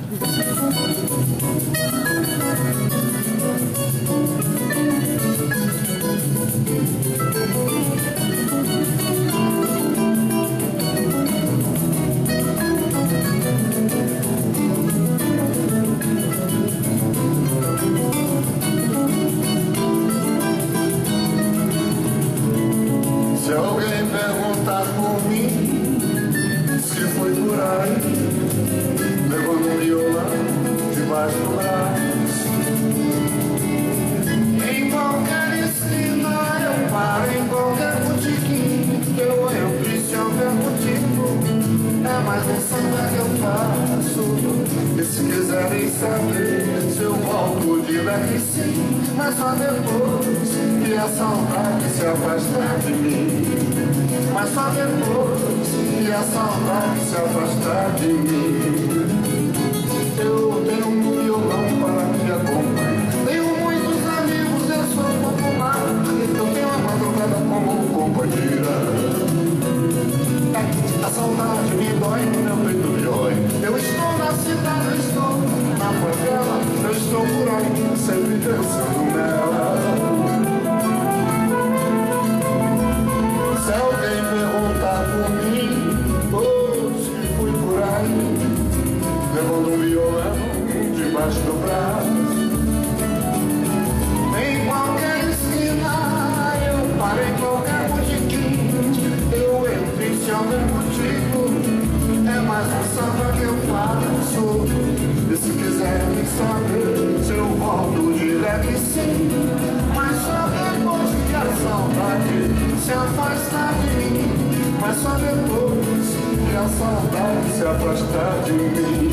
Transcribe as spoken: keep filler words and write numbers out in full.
Se alguém perguntar por mim, se foi por aí, levando um violão debaixo do braço. Em qualquer esquina eu paro, em qualquer botiquim eu entro e se houver motivo, é mais um samba que eu faço. E se quiserem saber se eu volto, diga que sim, mas só depois que a saudade se afastar de mim. Mas só depois que a saudade se afastar de mim. Eu tenho um violão para me acompanhar, tenho muitos amigos, eu sou popular, eu tenho a madrugada como companheira. A saudade me dói, meu peito me dói. Eu estou na cidade, eu estou na favela, eu estou por aí, sempre pensando nela. Se alguém perguntar por mim, hoje que fui por aí, levando um violão debaixo do braço. Em qualquer esquina eu paro, em qualquer botiquim eu entro e se houver motivo, é mais um samba que eu faço. E se quiserem saber se eu volto, diga que sim, mas só depois que a saudade se afastar de mim. Mas só depois que a saudade se afastar de mim.